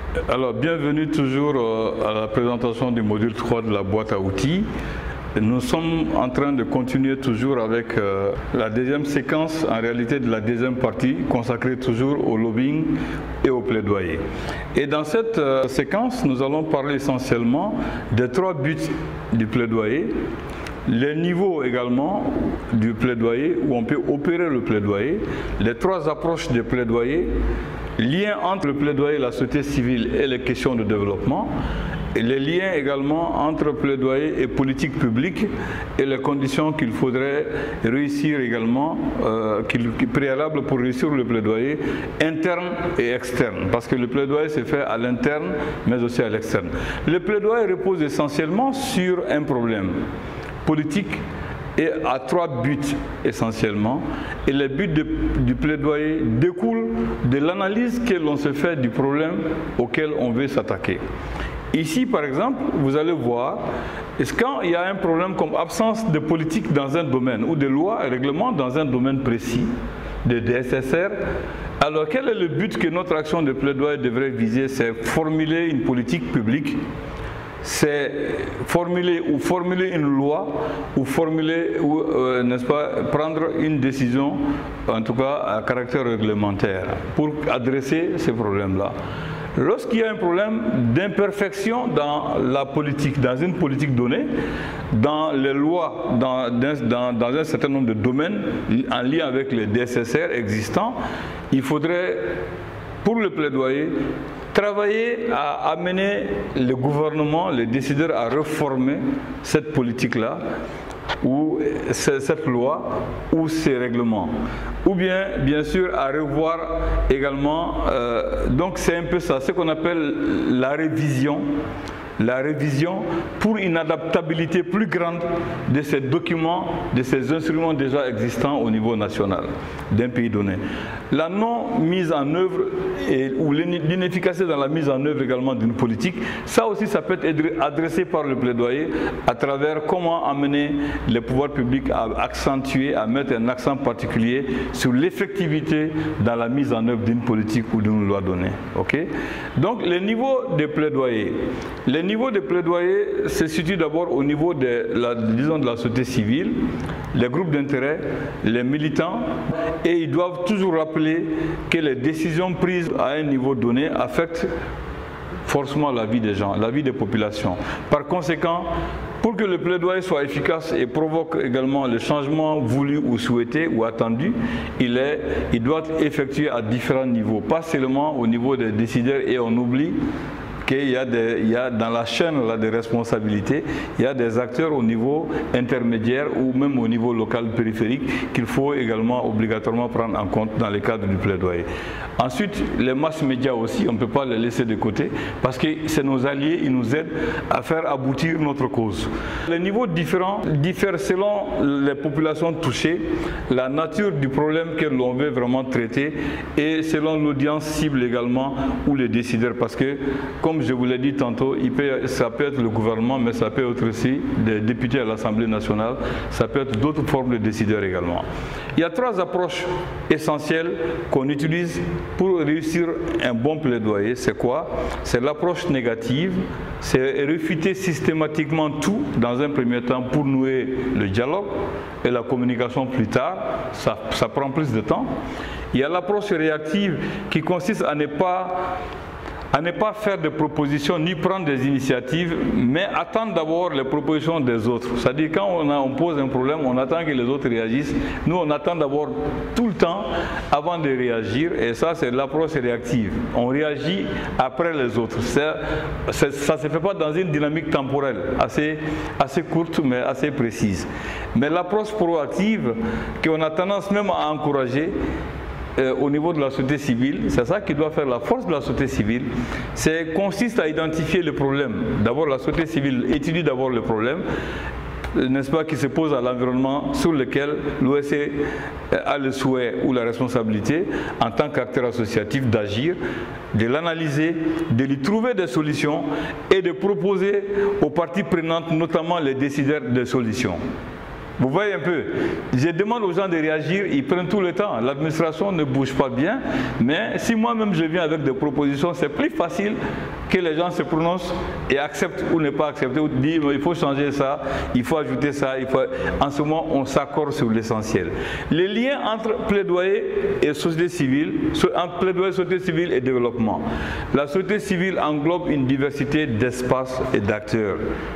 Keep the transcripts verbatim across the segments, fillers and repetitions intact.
Alors, bienvenue toujours à la présentation du module trois de la boîte à outils. Nous sommes en train de continuer toujours avec euh, la deuxième séquence, en réalité de la deuxième partie, consacrée toujours au lobbying et au plaidoyer. Et dans cette euh, séquence, nous allons parler essentiellement des trois buts du plaidoyer, les niveaux également du plaidoyer, où on peut opérer le plaidoyer, les trois approches du plaidoyer, lien entre le plaidoyer, la société civile et les questions de développement, et les liens également entre plaidoyer et politique publique et les conditions qu'il faudrait réussir également, euh, qu'il, préalables pour réussir le plaidoyer interne et externe, parce que le plaidoyer se fait à l'interne mais aussi à l'externe. Le plaidoyer repose essentiellement sur un problème politique et à trois buts essentiellement, et les buts de, du plaidoyer découlent de l'analyse que l'on se fait du problème auquel on veut s'attaquer. Ici, par exemple, vous allez voir, est-ce quand il y a un problème comme absence de politique dans un domaine, ou de loi et règlements dans un domaine précis, de D S S R, alors quel est le but que notre action de plaidoyer devrait viser? C'est formuler une politique publique, c'est formuler ou formuler une loi, ou formuler, ou euh, n'est-ce pas, prendre une décision, en tout cas à caractère réglementaire, pour adresser ces problèmes-là. Lorsqu'il y a un problème d'imperfection dans la politique, dans une politique donnée, dans les lois, dans, dans, dans un certain nombre de domaines, en lien avec les D S S R existants, il faudrait, pour le plaidoyer, travailler à amener le gouvernement, les décideurs à réformer cette politique-là, ou cette loi, ou ces règlements. Ou bien, bien sûr, à revoir également, euh, donc c'est un peu ça, ce qu'on appelle la révision, la révision pour une adaptabilité plus grande de ces documents, de ces instruments déjà existants au niveau national d'un pays donné. La non-mise en œuvre et, ou l'inefficacité dans la mise en œuvre également d'une politique, ça aussi ça peut être adressé par le plaidoyer à travers comment amener les pouvoirs publics à accentuer, à mettre un accent particulier sur l'effectivité dans la mise en œuvre d'une politique ou d'une loi donnée. Okay? Donc les niveaux de plaidoyer, les niveau de plaidoyer se situe d'abord au niveau de la, disons, de la société civile, les groupes d'intérêt, les militants, et ils doivent toujours rappeler que les décisions prises à un niveau donné affectent forcément la vie des gens, la vie des populations. Par conséquent, pour que le plaidoyer soit efficace et provoque également le changement voulu ou souhaité ou attendu, il, est, il doit être effectué à différents niveaux, pas seulement au niveau des décideurs, et on oublie qu'il y a, des, il y a dans la chaîne là, des responsabilités, il y a des acteurs au niveau intermédiaire ou même au niveau local périphérique qu'il faut également obligatoirement prendre en compte dans le cadre du plaidoyer. Ensuite, les masses médias aussi, on ne peut pas les laisser de côté parce que c'est nos alliés, ils nous aident à faire aboutir notre cause. Les niveaux différents diffèrent selon les populations touchées, la nature du problème que l'on veut vraiment traiter et selon l'audience cible également ou les décideurs, parce que comme je vous l'ai dit tantôt, il peut, ça peut être le gouvernement, mais ça peut être aussi des députés à l'Assemblée nationale, ça peut être d'autres formes de décideurs également. Il y a trois approches essentielles qu'on utilise pour réussir un bon plaidoyer. C'est quoi? C'est l'approche négative, c'est réfuter systématiquement tout dans un premier temps pour nouer le dialogue et la communication plus tard, ça, ça prend plus de temps. Il y a l'approche réactive qui consiste à ne pas à ne pas faire de propositions ni prendre des initiatives, mais attendre d'abord les propositions des autres. C'est-à-dire quand on, a, on pose un problème, on attend que les autres réagissent. Nous, on attend d'abord tout le temps avant de réagir, et ça, c'est l'approche réactive. On réagit après les autres. Ça ne se fait pas dans une dynamique temporelle assez, assez courte, mais assez précise. Mais l'approche proactive, qu'on a tendance même à encourager, Euh, au niveau de la société civile, c'est ça qui doit faire la force de la société civile, c'est consiste à identifier le problème. D'abord, la société civile étudie d'abord le problème, n'est-ce pas, qui se pose à l'environnement sur lequel l'O S C a le souhait ou la responsabilité, en tant qu'acteur associatif, d'agir, de l'analyser, de lui trouver des solutions et de proposer aux parties prenantes, notamment les décideurs, des solutions. Vous voyez un peu, je demande aux gens de réagir, ils prennent tout le temps. L'administration ne bouge pas bien, mais si moi-même je viens avec des propositions, c'est plus facile que les gens se prononcent et acceptent ou ne pas accepter, ou disent il faut changer ça, il faut ajouter ça, il faut... En ce moment, on s'accorde sur l'essentiel. Les liens entre plaidoyer et société civile, entre plaidoyer, société civile et développement. La société civile englobe une diversité d'espaces et d'acteurs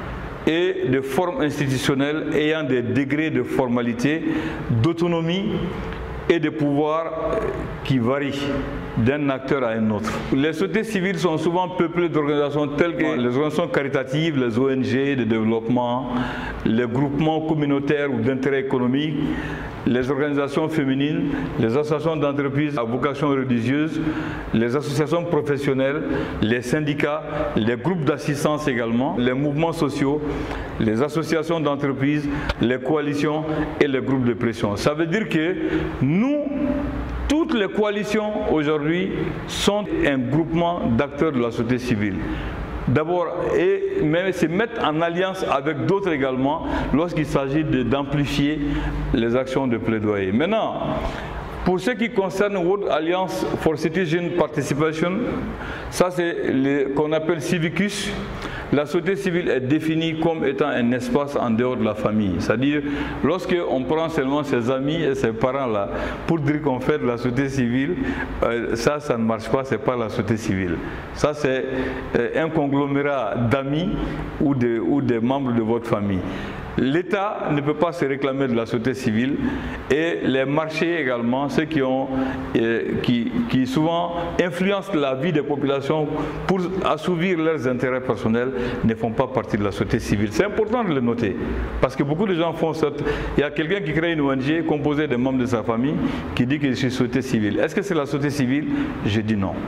et de formes institutionnelles ayant des degrés de formalité, d'autonomie et de pouvoir qui varient d'un acteur à un autre. Les sociétés civiles sont souvent peuplées d'organisations telles que les organisations caritatives, les O N G de développement, les groupements communautaires ou d'intérêt économique, les organisations féminines, les associations d'entreprises à vocation religieuse, les associations professionnelles, les syndicats, les groupes d'assistance également, les mouvements sociaux, les associations d'entreprises, les coalitions et les groupes de pression. Ça veut dire que nous, toutes les coalitions aujourd'hui sont un groupement d'acteurs de la société civile. D'abord, et même se mettre en alliance avec d'autres également lorsqu'il s'agit d'amplifier les actions de plaidoyer. Maintenant, pour ce qui concerne World Alliance for Citizen Participation, ça c'est ce qu'on appelle Civicus. La société civile est définie comme étant un espace en dehors de la famille. C'est-à-dire, lorsqu'on prend seulement ses amis et ses parents là pour dire qu'on fait de la société civile, euh, ça, ça ne marche pas, c'est pas la société civile. Ça, c'est euh, un conglomérat d'amis ou, de, ou des membres de votre famille. L'État ne peut pas se réclamer de la société civile et les marchés également, ceux qui, ont, euh, qui, qui souvent influencent la vie des populations pour assouvir leurs intérêts personnels, ne font pas partie de la société civile. C'est important de le noter parce que beaucoup de gens font ça. Il y a quelqu'un qui crée une O N G composée des membres de sa famille qui dit que je suis société civile. Est-ce que c'est la société civile? Je dis non.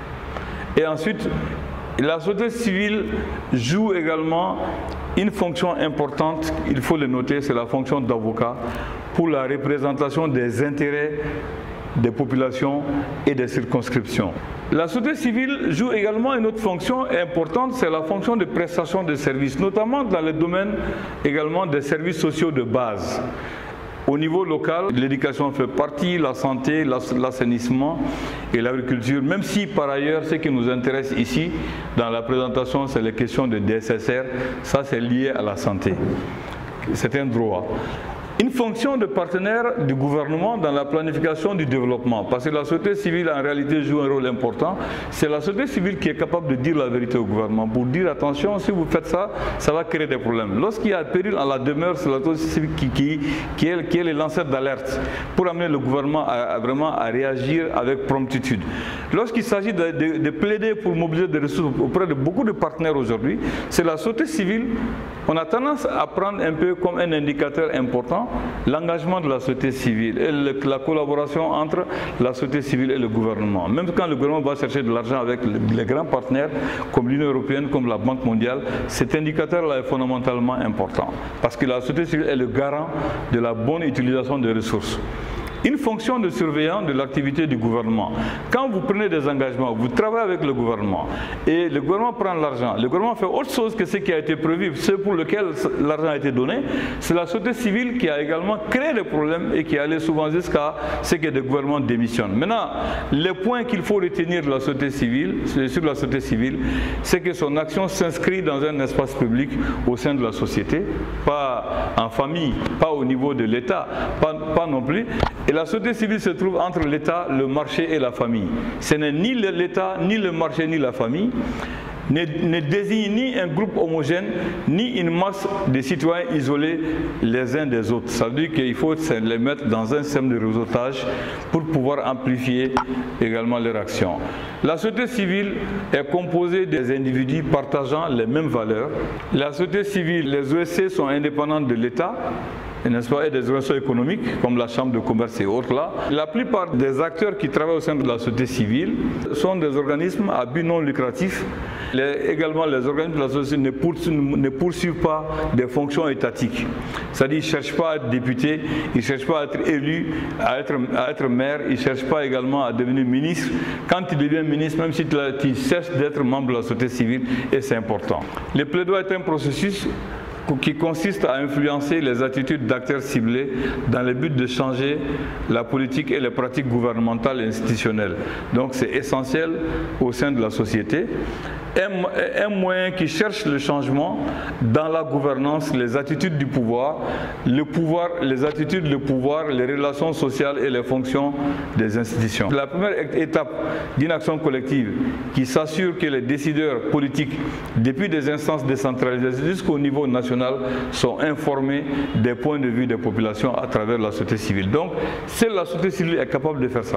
Et ensuite, la société civile joue également une fonction importante, il faut le noter, c'est la fonction d'avocat pour la représentation des intérêts des populations et des circonscriptions. La société civile joue également une autre fonction importante, c'est la fonction de prestation de services, notamment dans le domaine également des services sociaux de base. Au niveau local, l'éducation fait partie, la santé, l'assainissement et l'agriculture, même si par ailleurs ce qui nous intéresse ici dans la présentation c'est les questions de D S S R, ça c'est lié à la santé, c'est un droit. Une fonction de partenaire du gouvernement dans la planification du développement, parce que la société civile en réalité joue un rôle important. C'est la société civile qui est capable de dire la vérité au gouvernement, pour dire attention, si vous faites ça, ça va créer des problèmes. Lorsqu'il y a péril en la demeure, c'est la société civile qui, qui, qui, est, qui est le lanceur d'alerte pour amener le gouvernement à, à vraiment à réagir avec promptitude. Lorsqu'il s'agit de, de, de plaider pour mobiliser des ressources auprès de beaucoup de partenaires aujourd'hui, c'est la société civile, on a tendance à prendre un peu comme un indicateur important l'engagement de la société civile et le, la collaboration entre la société civile et le gouvernement. Même quand le gouvernement va chercher de l'argent avec les, les grands partenaires comme l'Union européenne, comme la Banque mondiale, cet indicateur-là est fondamentalement important parce que la société civile est le garant de la bonne utilisation des ressources. Une fonction de surveillance de l'activité du gouvernement. Quand vous prenez des engagements, vous travaillez avec le gouvernement et le gouvernement prend l'argent, le gouvernement fait autre chose que ce qui a été prévu, ce pour lequel l'argent a été donné, c'est la société civile qui a également créé des problèmes et qui allait souvent jusqu'à ce que le gouvernement démissionne. Maintenant, le point qu'il faut retenir de la société civile, sur la société civile, c'est que son action s'inscrit dans un espace public au sein de la société, pas en famille, pas au niveau de l'État, pas, pas non plus. Et la société civile se trouve entre l'État, le marché et la famille. Ce n'est ni l'État, ni le marché, ni la famille. Ne, ne désigne ni un groupe homogène, ni une masse de citoyens isolés les uns des autres. Ça veut dire qu'il faut les mettre dans un système de réseautage pour pouvoir amplifier également leur action. La société civile est composée des individus partageant les mêmes valeurs. La société civile, les O S C sont indépendantes de l'État, n'est-ce pas, et des organisations économiques comme la Chambre de commerce et autres là. La plupart des acteurs qui travaillent au sein de la société civile sont des organismes à but non lucratif. Les, également, les organismes de la société ne poursuivent, ne poursuivent pas des fonctions étatiques. C'est-à-dire qu'ils ne cherchent pas à être députés, ils ne cherchent pas à être élus, à être, à être maire, ils ne cherchent pas également à devenir ministre. Quand il devient ministre, même si tu cherches d'être membre de la société civile, et c'est important. Le plaidoyer est un processus qui consiste à influencer les attitudes d'acteurs ciblés dans le but de changer la politique et les pratiques gouvernementales et institutionnelles. Donc c'est essentiel au sein de la société. Un, un moyen qui cherche le changement dans la gouvernance, les attitudes du pouvoir, le pouvoir, les attitudes, le pouvoir, les relations sociales et les fonctions des institutions. La première étape d'une action collective qui s'assure que les décideurs politiques, depuis des instances décentralisées jusqu'au niveau national, sont informés des points de vue des populations à travers la société civile. Donc, seule la société civile est capable de faire ça.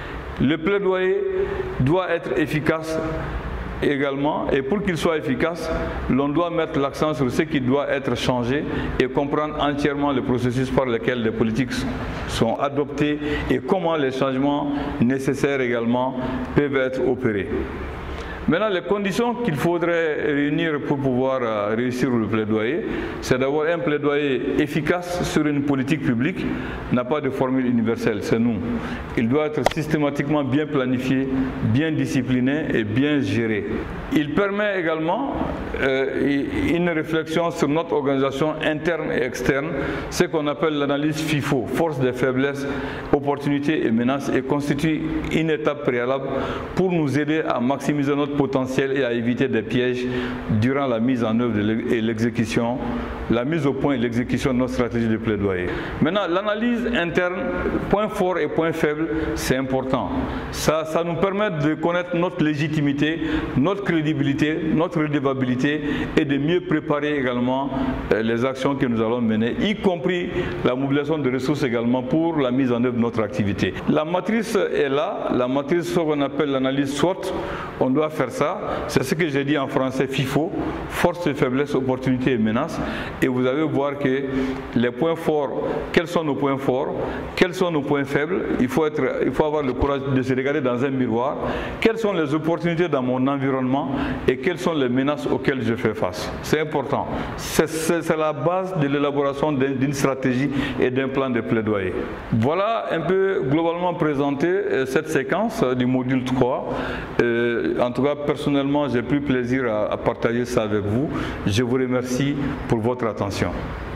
Le plaidoyer doit être efficace également, et pour qu'il soit efficace, l'on doit mettre l'accent sur ce qui doit être changé et comprendre entièrement le processus par lequel les politiques sont adoptées et comment les changements nécessaires également peuvent être opérés. Maintenant, les conditions qu'il faudrait réunir pour pouvoir euh, réussir le plaidoyer, c'est d'avoir un plaidoyer efficace sur une politique publique, n'a pas de formule universelle, c'est nous. Il doit être systématiquement bien planifié, bien discipliné et bien géré. Il permet également euh, une réflexion sur notre organisation interne et externe, ce qu'on appelle l'analyse FIFO, force des faiblesses, opportunités et menaces, et constitue une étape préalable pour nous aider à maximiser notre potentiel et à éviter des pièges durant la mise en œuvre et l'exécution, la mise au point et l'exécution de notre stratégie de plaidoyer. Maintenant, l'analyse interne, points forts et points faibles, c'est important. Ça, ça nous permet de connaître notre légitimité, notre crédibilité, notre redevabilité et de mieux préparer également les actions que nous allons mener, y compris la mobilisation de ressources également pour la mise en œuvre de notre activité. La matrice est là, la matrice, ce qu'on appelle l'analyse SWOT, on doit faire ça, c'est ce que j'ai dit en français FIFO, force, faiblesse, opportunités et menaces, et vous allez voir que les points forts, quels sont nos points forts, quels sont nos points faibles, il faut, être, il faut avoir le courage de se regarder dans un miroir, quelles sont les opportunités dans mon environnement et quelles sont les menaces auxquelles je fais face. C'est important, c'est la base de l'élaboration d'une stratégie et d'un plan de plaidoyer. Voilà un peu globalement présenté cette séquence du module trois. Euh, en tout cas, personnellement, j'ai pris plaisir à, à partager ça avec vous. Je vous remercie pour votre attention.